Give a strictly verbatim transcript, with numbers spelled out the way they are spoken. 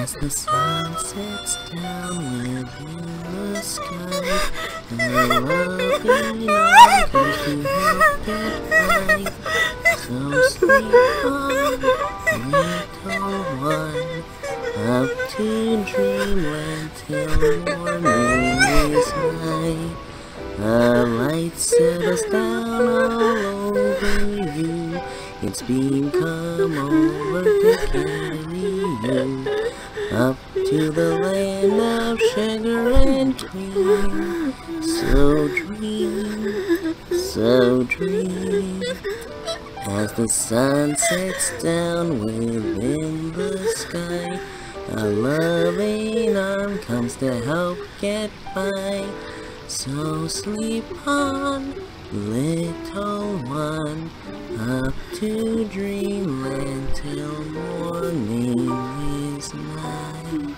As the sun sets down within the sky, the loving arm comes to help get by. So sleep on, little one, up to dreamland till morning is nigh. The light settles down all over you, its beam come over to carry you up to the land of sugar and cream. So dream, so dream, as the sun sets down within the sky, a loving arm comes to help get by. So sleep on, little one, up to dreamland till morning is nigh.